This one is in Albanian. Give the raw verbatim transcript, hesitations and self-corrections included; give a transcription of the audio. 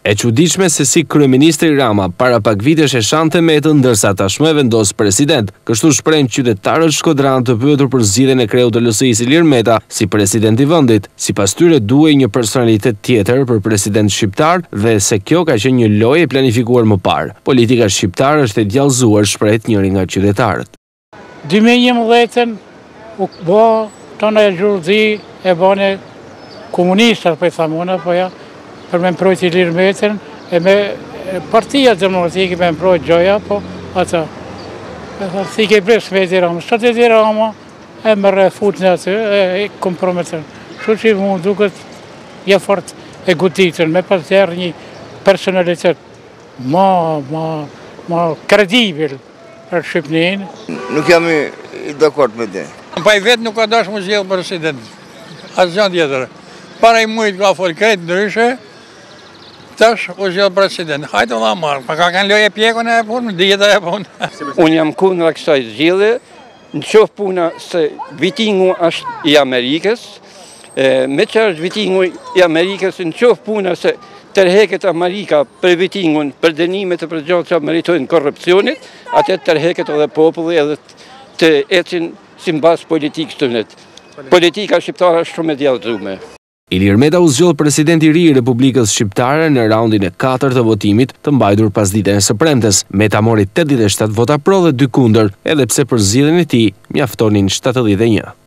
E çuditshme se si kryeministri Rama para pak vitesh e shante Metën ndërsa tashmë vendos president. Kështu shprehën qytetarët shkodran të pyetur për zgjedhjen e kreut të L S I-s Ilir Meta si president i vendit. Sipas tyre duhej një personalitet tjetër për president shqiptar dhe se kjo ka qenë një lojë e planifikuar më parë. Politika shqiptare është e djallëzuar, shpreh njëri nga qytetarët. dy mijë e njëmbëdhjetë u bë tonë gjurdhi e bane komunistat po i thamuna po ja për me mprojt Ilir Metën e me partia demokratike me mprojt Gjoja, po ata e tha si ke pres me Edi Rama, sot Edi Rama e më refut në atë e komprometën. Kështu që mu duket ja fort e goditën me pas tjerë një personalitet ma, ma, ma kredibil për Shqipnin. Nuk jam i dakord me te. Pa i vetë nuk ka dash më zgjedh president, asë gjën tjetër. Para i mujt ka folë krejt ndryshe, tash u zgjedh president. Hajde valla marr, pa ka kanë lojë pjekun e punë, dieta e punë. Unë jam kundra kësaj zgjedhje, në qoftë puna se vitingu është i Amerikës, me që është vitingu i Amerikës, në qoftë puna se tërheket Amerika për vitingun, për dënimet e përgjatë që meritojnë korrupsionit, atë tërheket edhe populli edhe të ecin si mbas politikës të net. Politika shqiptare është shumë e djallëzuar. Ilir Meta u zgjodh president i ri i Republikës Shqiptare në raundin e katërt të votimit të mbajtur pas ditën e së premtes. Meta mori tetëdhjetë e shtatë vota pro dhe dy kundër, edhe pse për zgjedhjen e tij mjaftonin shtatëdhjetë e një.